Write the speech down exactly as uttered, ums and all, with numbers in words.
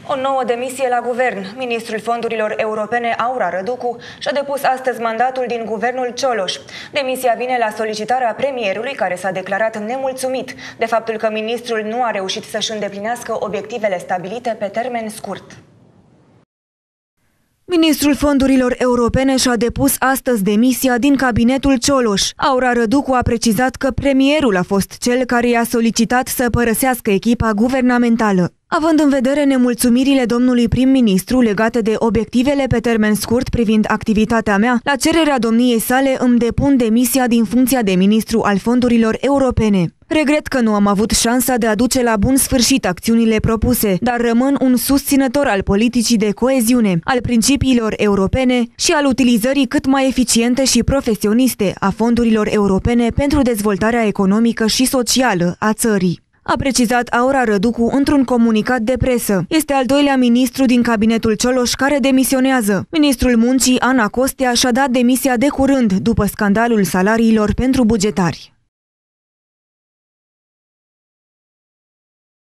O nouă demisie la guvern. Ministrul fondurilor europene, Aura Răducu, și-a depus astăzi mandatul din guvernul Cioloș. Demisia vine la solicitarea premierului, care s-a declarat nemulțumit de faptul că ministrul nu a reușit să-și îndeplinească obiectivele stabilite pe termen scurt. Ministrul fondurilor europene și-a depus astăzi demisia din cabinetul Cioloș. Aura Răducu a precizat că premierul a fost cel care i-a solicitat să părăsească echipa guvernamentală. Având în vedere nemulțumirile domnului prim-ministru legate de obiectivele pe termen scurt privind activitatea mea, la cererea domniei sale îmi depun demisia din funcția de ministru al fondurilor europene. Regret că nu am avut șansa de a duce la bun sfârșit acțiunile propuse, dar rămân un susținător al politicii de coeziune, al principiilor europene și al utilizării cât mai eficiente și profesioniste a fondurilor europene pentru dezvoltarea economică și socială a țării. A precizat Aura Răducu într-un comunicat de presă. Este al doilea ministru din cabinetul Cioloș care demisionează. Ministrul Muncii, Ana Costea, și-a dat demisia de curând după scandalul salariilor pentru bugetari.